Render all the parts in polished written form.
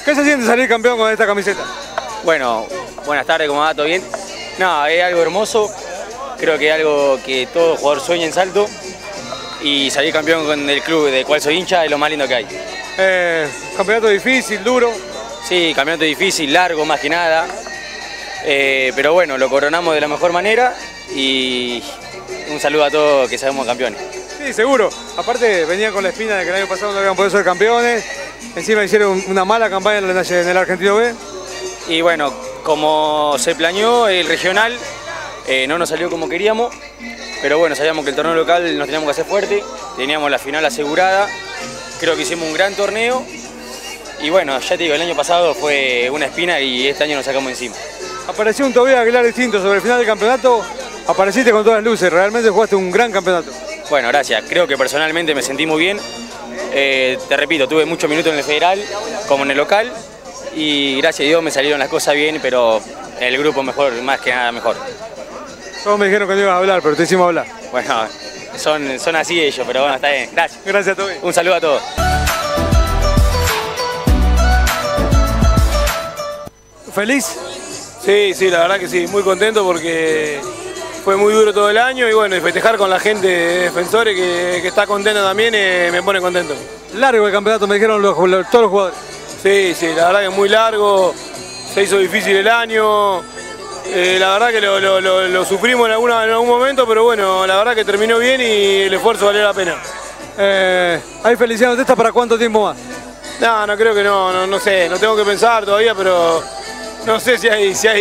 ¿Qué se siente salir campeón con esta camiseta? Bueno, buenas tardes, ¿cómo va? ¿Todo bien? No, es algo hermoso, creo que es algo que todo jugador sueña en Salto y salir campeón con el club del cual soy hincha es lo más lindo que hay. Campeonato difícil, duro. Sí, campeonato difícil, largo más que nada, pero bueno, lo coronamos de la mejor manera y un saludo a todos que sabemos campeones. Sí, seguro. Aparte venían con la espina de que el año pasado no habían podido ser campeones, encima hicieron una mala campaña en el Argentino B. Y bueno, como se planeó el regional, no nos salió como queríamos, pero bueno, sabíamos que el torneo local nos teníamos que hacer fuerte, teníamos la final asegurada, creo que hicimos un gran torneo y bueno, ya te digo, el año pasado fue una espina y este año nos sacamos encima. Apareció un Tobias Aguilar distinto sobre el final del campeonato, apareciste con todas las luces, realmente jugaste un gran campeonato. Bueno, gracias, creo que personalmente me sentí muy bien, te repito, tuve muchos minutos en el federal como en el local y gracias a Dios me salieron las cosas bien, pero el grupo mejor, más que nada mejor. Todos me dijeron que no ibas a hablar, pero te hicimos hablar. Bueno, son así ellos, pero bueno, está bien. Gracias. Gracias, Tobi. Un saludo a todos. ¿Feliz? Sí, la verdad que sí, muy contento porque fue muy duro todo el año y bueno, y festejar con la gente de Defensores que está contenta también me pone contento. Largo el campeonato, me dijeron todos los jugadores. Sí, la verdad que es muy largo, se hizo difícil el año, la verdad que lo sufrimos en algún momento, pero bueno, la verdad que terminó bien y el esfuerzo valió la pena. ¿Hay felicidad de esta para cuánto tiempo más? No creo que no sé, no tengo que pensar todavía, pero no sé si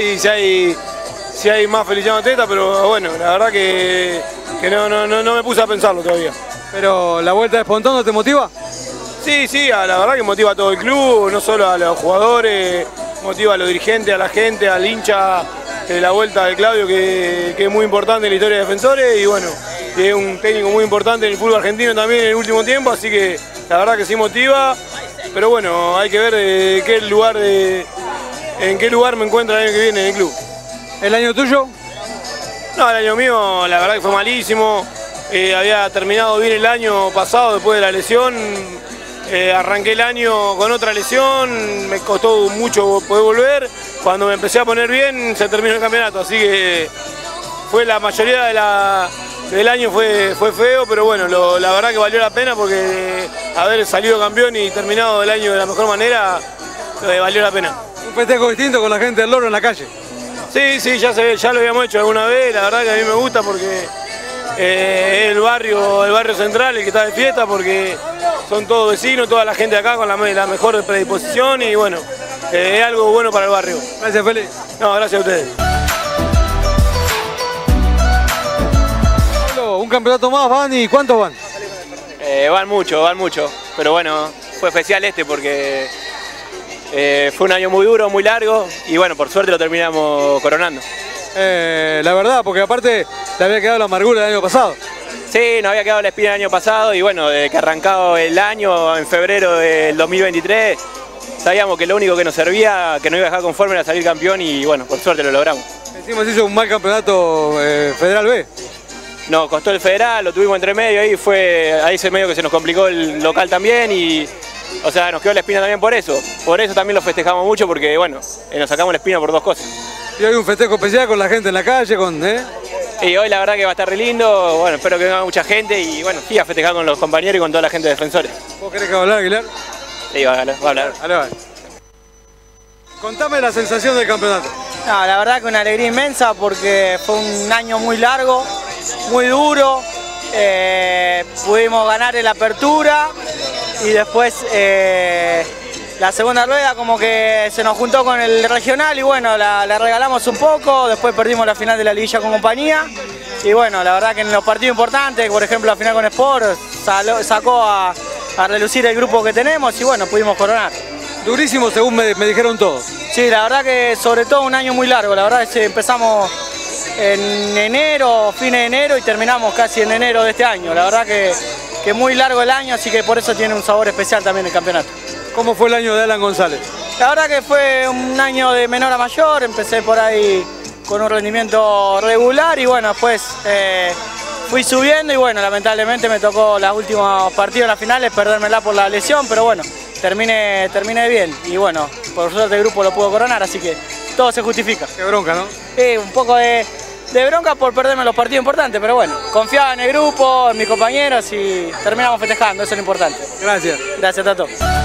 hay más felicidad de esta, pero bueno, la verdad que no me puse a pensarlo todavía. ¿Pero la vuelta de Espontón no te motiva? Sí, la verdad que motiva a todo el club, no solo a los jugadores, motiva a los dirigentes, a la gente, al hincha, la vuelta de Claudio que es muy importante en la historia de Defensores y bueno, que es un técnico muy importante en el fútbol argentino también en el último tiempo, así que la verdad que sí motiva, pero bueno, hay que ver en qué lugar me encuentro el año que viene en el club. ¿El año tuyo? No, el año mío la verdad que fue malísimo, había terminado bien el año pasado después de la lesión. Arranqué el año con otra lesión, me costó mucho poder volver, cuando me empecé a poner bien se terminó el campeonato, así que fue la mayoría del año fue feo, pero bueno, la verdad que valió la pena porque haber salido campeón y terminado el año de la mejor manera, valió la pena. Un festejo distinto con la gente del Loro en la calle. Sí, ya lo habíamos hecho alguna vez, la verdad que a mí me gusta porque es el barrio central el que está de fiesta porque son todos vecinos, toda la gente de acá con la mejor predisposición y bueno, es algo bueno para el barrio. Gracias, Félix. No, gracias a ustedes. Un campeonato más van y ¿cuántos van? Van mucho, pero bueno, fue especial porque fue un año muy duro, muy largo y bueno, por suerte lo terminamos coronando. La verdad, porque aparte le había quedado la amargura del año pasado. Sí, nos había quedado la espina el año pasado y bueno, desde que arrancado el año, en febrero del 2023, sabíamos que lo único que nos servía, que nos iba a dejar conforme era salir campeón y bueno, por suerte lo logramos. Encima se hizo un mal campeonato Federal B. Nos costó el federal, lo tuvimos entre medio, ahí ese medio que se nos complicó el local también y o sea, nos quedó la espina también por eso también lo festejamos mucho porque bueno, nos sacamos la espina por dos cosas. Y hoy un festejo especial con la gente en la calle, Y hoy la verdad que va a estar re lindo, bueno, espero que venga mucha gente y bueno, sí, a festejar con los compañeros y con toda la gente de Defensores. ¿Vos querés que hablar, Aguilar? Sí, va a hablar. Vale. Contame la sensación del campeonato. No, la verdad que una alegría inmensa porque fue un año muy largo, muy duro, pudimos ganar en la apertura y después la segunda rueda como que se nos juntó con el regional y bueno, la regalamos un poco, después perdimos la final de la liguilla con compañía y bueno, la verdad que en los partidos importantes, por ejemplo la final con Sport, sacó a relucir el grupo que tenemos y bueno, pudimos coronar. Durísimo según me dijeron todos. Sí, la verdad que sobre todo un año muy largo, la verdad es que empezamos en enero, fines de enero y terminamos casi en enero de este año, la verdad que muy largo el año, así que por eso tiene un sabor especial también el campeonato. ¿Cómo fue el año de Alan González? La verdad que fue un año de menor a mayor, empecé por ahí con un rendimiento regular y bueno, después fui subiendo y bueno, lamentablemente me tocó los últimos partidos en las finales, perdérmela por la lesión, pero bueno, termine bien. Y bueno, por suerte el grupo lo pudo coronar, así que todo se justifica. Qué bronca, ¿no? Un poco de bronca por perderme los partidos importantes, pero bueno, confiaba en el grupo, en mis compañeros y terminamos festejando, eso es lo importante. Gracias. Gracias, Tato.